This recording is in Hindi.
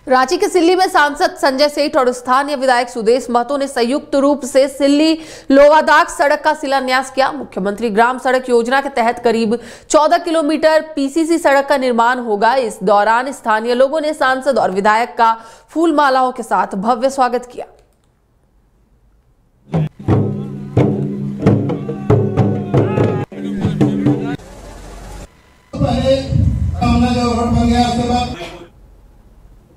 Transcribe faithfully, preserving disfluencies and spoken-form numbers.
रांची के सिल्ली में सांसद संजय सेठ और स्थानीय विधायक सुदेश महतो ने संयुक्त रूप से सिल्ली लोवादाग सड़क का शिलान्यास किया। मुख्यमंत्री ग्राम सड़क योजना के तहत करीब चौदह किलोमीटर पीसीसी सड़क का निर्माण होगा। इस दौरान स्थानीय लोगों ने सांसद और विधायक का फूल मालाओं के साथ भव्य स्वागत किया।